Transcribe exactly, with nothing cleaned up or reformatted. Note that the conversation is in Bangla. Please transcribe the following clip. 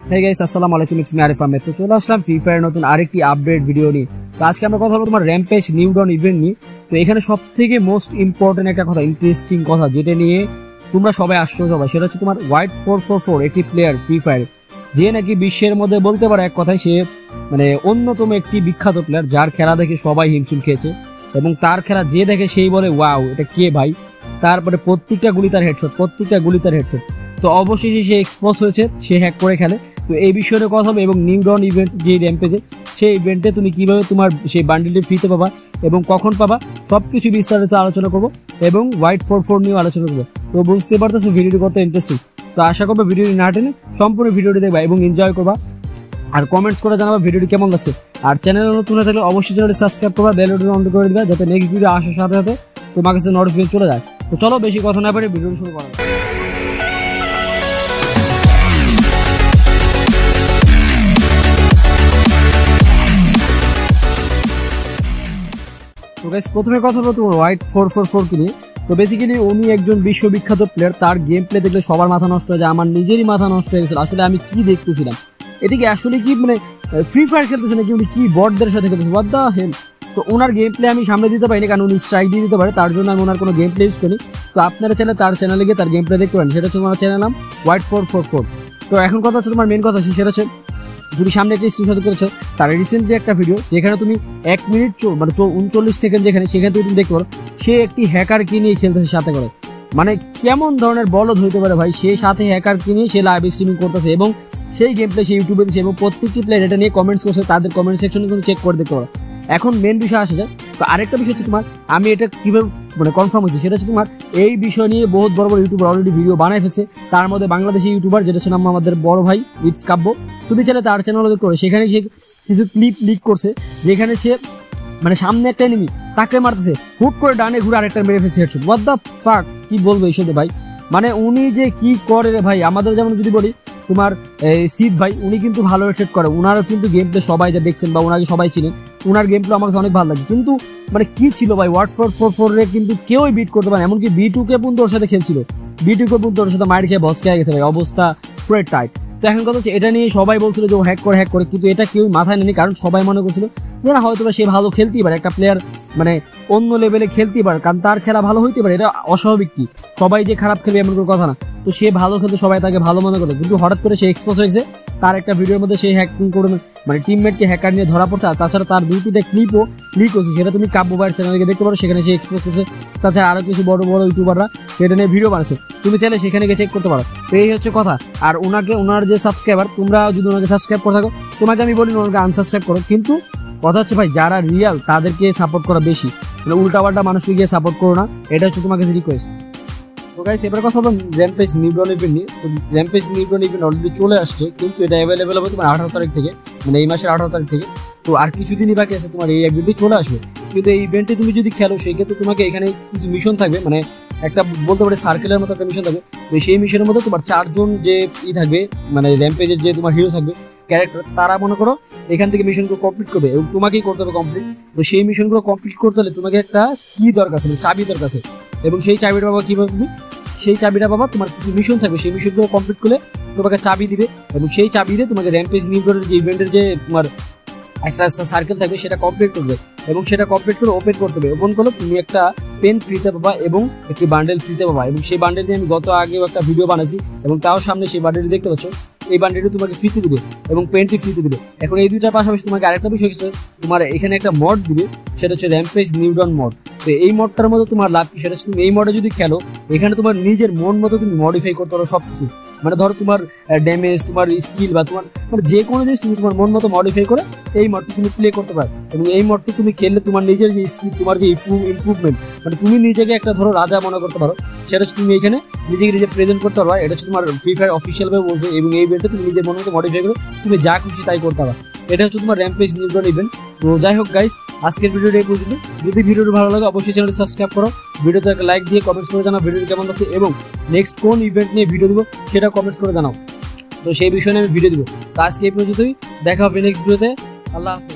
हे गाइस আসসালামু আলাইকুম, ইটস মি আরিফ আহমেদ। তো চলে আসলাম ফ্রি ফায়ার নতুন আরেকটি আপডেট ভিডিও নিয়ে। তো আজকে আমরা কথা বলবো তোমার র্যাম্পেজ নিউ ডন ইভেন্ট নিয়ে। তো এখানে সবথেকে মোস্ট ইম্পর্টেন্ট একটা কথা, ইন্টারেস্টিং কথা যেটা নিয়ে তোমরা সবাই আসছো সবাই, সেটা হচ্ছে তোমার হোয়াইট ফোর ফোর ফোর একটি প্লেয়ার ফ্রি ফায়ার, যে নাকি বিশ্বের মধ্যে বলতে পারে এক কথায় সে মানে অন্যতম একটি বিখ্যাত প্লেয়ার, যার খেলা দেখে সবাই হিমশিম খেয়েছে এবং তার খেলা যে দেখে সেই বলে ওয়াও এটা কে ভাই। তারপরে প্রত্যেকটা গুলি তার হেডশট, প্রত্যেকটা গুলি তার হেডশট। তো অবশেষে সে এক্সপোজ হয়েছে, সে হ্যাক করে খেলে। তো এই বিষয়ে কথা হবে এবং নিউ ডন ইভেন্ট যে র্যাম্পেজে, সেই ইভেন্টে তুমি কিভাবে তোমার সেই বান্ডিলটি ফ্রিতে পাবা এবং কখন পাবা সব কিছু বিস্তারিত আলোচনা করবো এবং হোয়াইট ফোর ফোর নিয়েও আলোচনা করবো। তো বুঝতে পারতেছো ভিডিওটি কত ইন্টারেস্টিং। তো আশা করবো ভিডিওটি না টেনে সম্পূর্ণ ভিডিওটি দেখবা এবং এনজয় করবা, আর কমেন্টস করে জানাবা ভিডিওটি কেমন লাগছে। আর চ্যানেলে নতুন হয়ে থাকলে অবশ্যই চ্যানেলটি সাবস্ক্রাইব করবা, বেল বাটন অন করে দিবা যাতে নেক্সট ভিডিও আসার সাথে সাথে তোমার কাছে নোটিফিকেশন চলে যায়। তো চলো বেশি কথা না পারে ভিডিওটি শুরু করা। তো গাইস প্রথমে কথা বলবো তোমার হোয়াইট ফোর ফোর ফোর কে নিয়ে। তো বেসিক্যালি উনি একজন বিশ্ববিখ্যাত প্লেয়ার, তার গেম প্লে দেখলে সবার মাথা নষ্ট হয়ে যায়, আমার নিজেরই মাথা নষ্ট হয়ে গেছিল। আসলে আমি কি দেখতেছিলাম, এদিকে আসলে কি মানে ফ্রি ফায়ার খেলতেছে নাকি উনি কি বটদের সাথে খেলতেছে, হোয়াট দ্য হেল। তো ওনার গেম প্লে আমি সামনে দিতে পারিনি, কারণ উনি স্ট্রাইক দিয়ে দিতে পারে, তার জন্য আমি ওনার কোনো গেম প্লে ইউজ করি। তো আপনারা চাইলে তার চ্যানেলে গিয়ে তার গেম প্লে দেখতে পারেন, সেটা হচ্ছে তোমার চ্যানেল নাম হোয়াইট ফোর ফোর ফোর। তো এখন কথা হচ্ছে তোমার মেন কথা হচ্ছে সেটা হচ্ছে তুমি সামনে একটা স্ক্রিনশট করেছো তার রিসেন্টলি একটা ভিডিও, যেখানে তুমি এক মিনিট মানে উনচল্লিশ সেকেন্ড যেখানে সেখান থেকে তুমি দেখতে পারো সে একটি হ্যাকারকে নিয়ে খেলতেছে সাথে করে। মানে কেমন ধরনের বলদ হইতে পারে ভাই, সে সাথে হ্যাকারকে নিয়ে সে লাইভ স্ট্রিমিং করতেছে এবং সেই গেম প্লে সে ইউটিউবে দিচ্ছে এবং প্রত্যেকটি প্লেয়ার এটা নিয়ে কমেন্টস করছে, তাদের কমেন্ট সেকশনে তুমি চেক করে দেখতে পারো। এখন মেন বিষয় আসে যায়। তো আরেকটা বিষয় হচ্ছে তোমার, আমি এটা কীভাবে মানে কনফার্ম হয়েছে সেটা হচ্ছে তোমার এই বিষয় নিয়ে বহুত বড় বড় ইউটিউবার অলরেডি ভিডিও বানাই ফেলছে, তার মধ্যে বাংলাদেশি ইউটিউবার যেটা হচ্ছে নাম আমাদের বড় ভাই ইটস কাব্য। তুমি চাইলে তার চ্যানেল দেখতে পারো, সেখানে সে কিছু ক্লিপ লিক করছে যেখানে সে মানে সামনে একটা এনিমি তাকে মারতেছে, হুট করে ডানে ঘুরে আরেকটা মেরে ফেলছে হেডশট। হোয়াট দ্য ফাক, কি বলবো এইসব ভাই। মানে উনি যে কি করে রে ভাই। আমাদের যেমন যদি বলি তোমার সিদ ভাই, উনি কিন্তু ভালো হেডশট করে, উনারও কিন্তু গেম প্লে সবাই যা দেখছেন বা ওনাকে সবাই চিনেন, উনার গেম প্লে আমার কাছে অনেক ভালো লাগে। কিন্তু মানে কি ছিল ভাই, ওয়াট ফোর ফোর ফোর রে কিন্তু কেউই বিট করতে পারে, এমনকি বি টু কে পর্যন্ত ওর সাথে খেলছিল, বি টু কে পর্যন্ত ওর সাথে মাইর খেয়ে বস খেয়ে গেছে ভাই, অবস্থা পুরো টাইট। তো এখন কথা হচ্ছে এটা নিয়ে সবাই বলছিল যে ও হ্যাক করে হ্যাক করে, কিন্তু এটা কেউ মাথায় নেয়নি, কারণ সবাই মনে করছিল যে না হয়তো সে ভালো খেলতেই পারে, একটা প্লেয়ার মানে অন্য লেভেলে খেলতেই পারে, কারণ তার খেলা ভালো হইতে পারে, এটা অস্বাভাবিক কি, সবাই যে খারাপ খেলবে এমন কোনো কথা না। তো সে ভালো খেলতে সবাই তাকে ভালো মনে করে, কিন্তু হঠাৎ করে সে এক্সপোজ হয়েছে, তার একটা ভিডিওর মধ্যে সে হ্যাকিং করে মানে টিমমেটকে হ্যাকার নিয়ে ধরা পড়ছে। আর তাছাড়া তার দুই তিনটা ক্লিপও লিক হচ্ছে, সেটা তুমি কাব্য ভাইয়ের চ্যানেলে দেখতে পারো, সেখানে সে এক্সপোজ করছে। তাছাড়া আরও কিছু বড় বড় ইউটিউবাররা সেটা নিয়ে ভিডিও বানাচ্ছে, তুমি চাইলে সেখানে গিয়ে চেক করতে পারো। তো এই হচ্ছে কথা। আর ওনাকে ওনার যে সাবস্ক্রাইবার, তোমরা যদি ওনাকে সাবস্ক্রাইব করে থাকো, তোমাকে আমি বলি ওনাকে আনসাবস্ক্রাইব করো, কিন্তু কথা হচ্ছে ভাই যারা রিয়াল তাদেরকে সাপোর্ট করা বেশি, মানে উল্টাপাল্টা মানুষকে গিয়ে সাপোর্ট করো না, এটা হচ্ছে তোমাকে রিকোয়েস্ট। তো গাইস এবার কথা বলবো র্যাম্পেজ নিউ ডন ইভেন্ট নিয়ে। তো Rampage New Dawn event already চলে আসছে, কিন্তু এটা অ্যাভেলেবেল হবে তোমার আঠারো তারিখ থেকে, মানে এই মাসের আঠারো তারিখ থেকে। তো আর কিছুদিনই বাকি আছে তোমার এই ইভেন্টটি চলে আসবে। কিন্তু এই ইভেন্টে তুমি যদি খেলো সেই ক্ষেত্রে তোমাকে এখানে কিছু মিশন থাকবে, মানে একটা বলতে পারে সার্কেলের মতো একটা মিশন থাকবে। তো সেই মিশনের মধ্যে তোমার চারজন যে ই থাকবে, মানে র্যাম্পেজের যে তোমার হিরো থাকবে ক্যারেক্টার, তারা মনে করো এখান থেকে মিশনগুলো কমপ্লিট করবে এবং তোমাকেই করতে হবে কমপ্লিট। তো সেই মিশনগুলো কমপ্লিট করতে হলে তোমাকে একটা কি দরকার আছে, চাবি দরকার আছে, এবং সেই চাবিটা পাবা কীভাবে তুমি, সেই চাবিটা পাবা তোমার কিছু মিশন থাকবে, সেই মিশনগুলো কমপ্লিট করলে তোমাকে চাবি দিবে এবং সেই চাবি দিয়ে তোমাকে র্যাম্পেজ নিউ ডনের যে ইভেন্টের যে তোমার একটা সার্কেল থাকবে সেটা কমপ্লিট করবে এবং সেটা কমপ্লিট করে ওপেন করতে হবে। ওপেন করলে তুমি একটা পেন ফ্রিতে পাবা এবং একটি বান্ডেল ফ্রিতে পাবা, এবং সেই বান্ডেল দিয়ে আমি গত আগেও একটা ভিডিও বানাইছি এবং তাও সামনে সেই বান্ডেলটি দেখতে পাচ্ছ, এই বান্ডেলটি তোমাকে ফ্রিতে দিবে এবং পেনটি ফ্রিতে দিবে। এখন এই দুইটার পাশাপাশি তোমাকে আরেকটা বিষয় হচ্ছে তোমার এখানে একটা মড দিবে, সেটা হচ্ছে র্যাম্পেজ নিউ ডন মড। তো এই মডটার মধ্যে তোমার লাভ কি, সেটা হচ্ছে তুমি এই মডে যদি খেলো এখানে তোমার নিজের মন মতো তুমি মডিফাই করতে পারো সব কিছু, মানে ধরো তোমার ড্যামেজ, তোমার স্কিল বা তোমার মানে যে কোনো জিনিস তুমি তোমার মন মতো মডিফাই করে এই মডটি তুমি প্লে করতে পারো। এবং এই মডটি তুমি খেললে তোমার নিজের যে স্কিল, তোমার যে ইমপ্রুভমেন্ট, মানে তুমি নিজেকে একটা ধরো রাজা মনে করতে পারো, সেটা হচ্ছে তুমি এখানে নিজেকে নিজে প্রেজেন্ট করতে পারবা। এটা হচ্ছে তোমার ফ্রি ফায়ার অফিসিয়ালভাবে বলছে, এবং এই ইভেন্টে তুমি নিজের মন মতো মডিফাই করে তুমি যা খুশি তাই করতে পারবা। এটা হচ্ছে তোমার র্যাম্পেজ নিউ ডন ইভেন্ট। তো যাই হোক গাইস, আজকের ভিডিওটা এই পর্যন্ত। যদি ভিডিওটি ভালো লাগে অবশ্যই চ্যানেলটি সাবস্ক্রাইব করো, ভিডিওতে একটা লাইক দিয়ে কমেন্টস করে জানাও ভিডিওটি কেমন লাগছে এবং নেক্সট কোন ইভেন্ট নিয়ে ভিডিও দিব সেটা কমেন্টস করে জানাও, তো সেই বিষয়ে আমি ভিডিও দিব। তো আজকে এই পর্যন্তই, দেখা হবে নেক্সট ভিডিওতে। আল্লাহ হাফেজ।